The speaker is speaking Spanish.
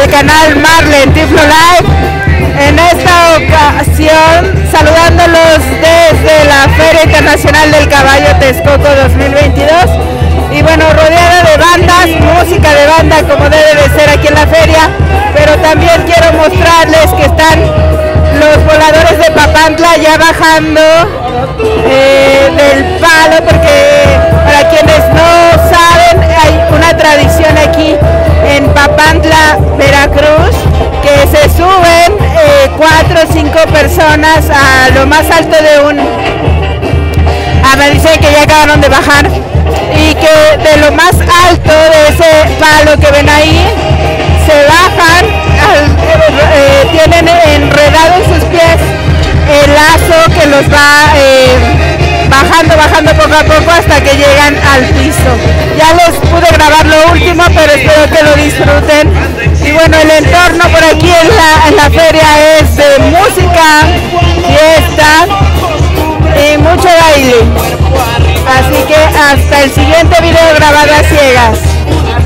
canal Marlen Tiflo Live. En esta ocasión saludándolos desde la Feria Internacional del Caballo Texcoco 2022 y bueno, rodeada de bandas, música de banda como debe de ser aquí en la feria, pero también quiero mostrarles que están los voladores de Papantla ya bajando del palo, porque para quienes no saben hay una tradición aquí en Papantla, Veracruz, que se suben 4 o 5 personas a lo más alto de un... me dicen que ya acabaron de bajar y que de lo más alto de ese palo que ven ahí se bajan, tienen enredado en sus pies el lazo que los va bajando poco a poco hasta que llegan al piso. Ya les pude grabar lo último, pero espero que lo disfruten. Y bueno, el entorno por aquí en la feria es de música, fiesta y mucho baile. Así que hasta el siguiente video grabado a ciegas.